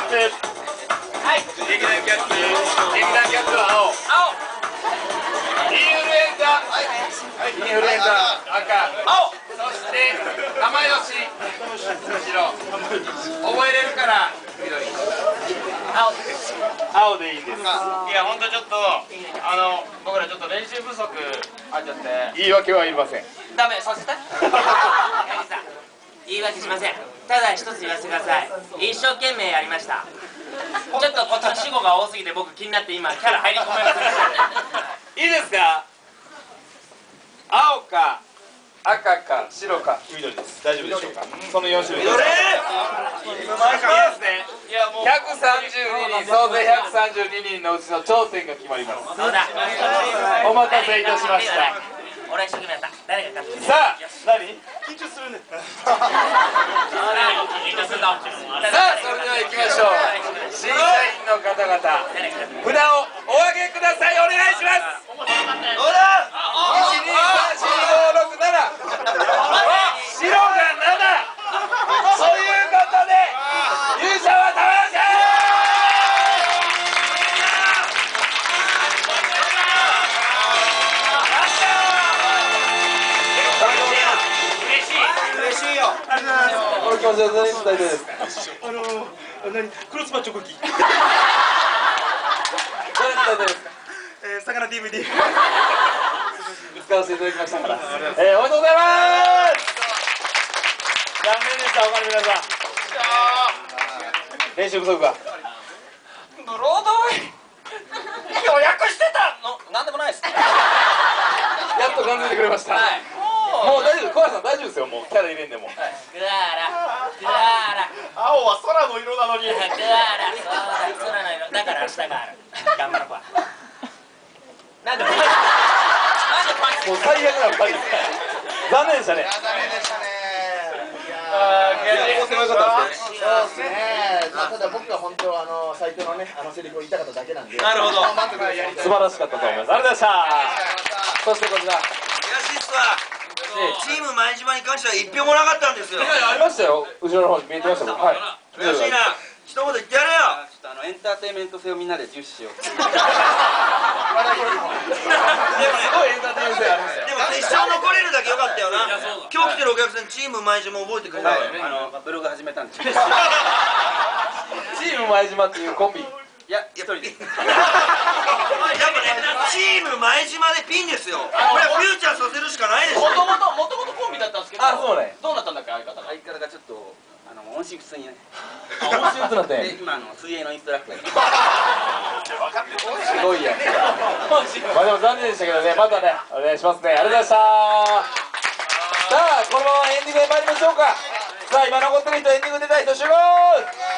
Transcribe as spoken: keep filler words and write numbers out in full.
ツ。はい。劇団キャッツ。劇団キャッツは青。青。インフルエンザ。はい。インフルエンザ赤。青。そして玉吉白。覚えれるから緑。青です。青でいいです。いや本当ちょっとあの僕らちょっと練習不足あっちゃって。言い訳はいりません。ダメさせて。言い訳しません。ただ一つ言わせてください。一生懸命やりました。ちょっと今年語が多すぎて僕気になって今キャラ入り込めませんでした。いいですか。青か赤か白か緑です。大丈夫でしょうか。そのよん種類です。いいですね。ひゃくさんじゅうににん、総勢ひゃくさんじゅうににんのうちの頂点が決まります。そうだ。お待たせいたしました。俺一生懸命やった。誰が勝つ。さあ、何？緊張するね。さあ、それでは行きましょう。審査員の方々、札をお上げください。お願いします。どうだ。一二三四五六七。白が七。ということで優勝は玉吉。嬉しいよ。この気持ちは何伝えたいですか。あの何クロスバーチョコキ。何伝えたいですか。え、魚 ディーブイディー 使わせていただきましたから、えー、おめでとうございます。残念でした。おかえり皆さん。練習不足がブロードウェイ予約してたの。なんでもないです。やっと感じてくれました。はい、もう大丈夫。小原さん大丈夫ですよ。もうキャラ入れんでも。グラーラグラーラ。青は空の色なのに。グラーラ空の色だから明日がある。頑張ろうか。なんでもう最悪な感じ。残念でしたね。残念でしたね。ああ、悔しい。そうですね。ただ僕は本当あの最強のねあのセリフを言いたかっただけなんで。なるほど。素晴らしかったと思います。ありがとうございました。そしてこちら。悔しいっすわ。チーム前島に関しては一票もなかったんですよ。ありましたよ。後ろの方に見えてましたもん。はい。悔しいな。一言言ってやれよ。ちょっとあのエンターテインメント性をみんなで重視しよう。でもね、すごいエンターテインメント性ありますよ。でも決勝残れるだけよかったよな。今日来てるお客さんチーム前島覚えてくれたよね。あのブログ始めたんです。チーム前島っていうコンビ。いや一人で。やっぱね、チーム前島でピンですよ。これはフューチャーさせるしかないでしょ。もともともともとコンビだったんですけど。あ、そうね。どうなったんだっけ相方が。相方がちょっとあの音信不通にね。音信不通なって。で今あの水泳のインストラクター。すごいや。まあでも残念でしたけどね。またねお願いしますね。ありがとうございました。さあこのままエンディングへ参りましょうか。さあ今残ってる人エンディング出たい人集合。